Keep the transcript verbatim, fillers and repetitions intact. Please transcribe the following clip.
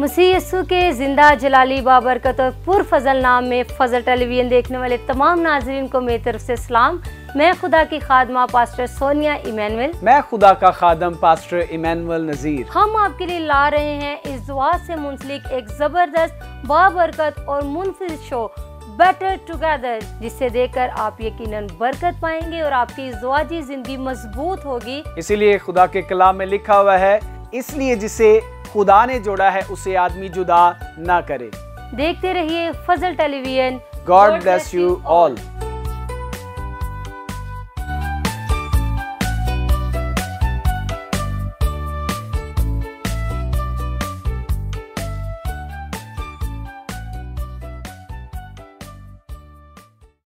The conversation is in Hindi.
मसीह यीशु के जिंदा जलाली बाबरकत और पुरफजल नाम में फजल टेलीविजन देखने वाले तमाम नाजरीन को मेरी तरफ से सलाम। मैं खुदा की खादमा पास्टर सोनिया इमैनुअल, मैं खुदा का खादम पास्टर इमैनुअल नज़ीर। हम आपके लिए ला रहे हैं इस दुआ से मुंसलिक एक जबरदस्त बाबरकत और मुनफिज शो बेटर टुगेदर, जिसे देखकर आप यकीनन बरकत पाएंगे और आपकी ज़िंदगी जिंदगी मजबूत होगी। इसीलिए खुदा के कलाम में लिखा हुआ है, इसलिए जिसे खुदा ने जोड़ा है उसे आदमी जुदा ना करे। देखते रहिए Fazal television. God bless you all.